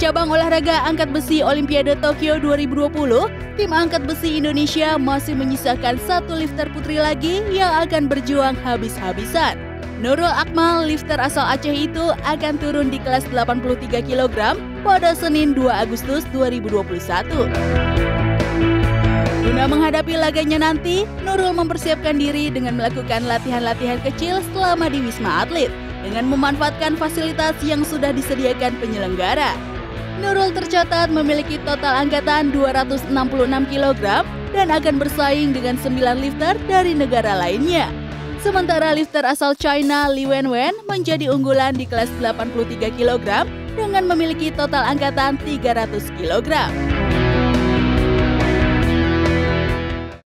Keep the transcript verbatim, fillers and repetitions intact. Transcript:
cabang olahraga angkat besi Olimpiade Tokyo dua ribu dua puluh, tim angkat besi Indonesia masih menyisakan satu lifter putri lagi yang akan berjuang habis-habisan. Nurul Akmal, lifter asal Aceh itu akan turun di kelas delapan puluh tiga kilogram pada Senin dua Agustus dua ribu dua puluh satu. Guna menghadapi laganya nanti, Nurul mempersiapkan diri dengan melakukan latihan-latihan kecil selama di Wisma Atlet dengan memanfaatkan fasilitas yang sudah disediakan penyelenggara. Nurul tercatat memiliki total angkatan dua ratus enam puluh enam kilogram dan akan bersaing dengan sembilan lifter dari negara lainnya. Sementara lifter asal China Li Wenwen menjadi unggulan di kelas delapan puluh tiga kilogram dengan memiliki total angkatan tiga ratus kilogram.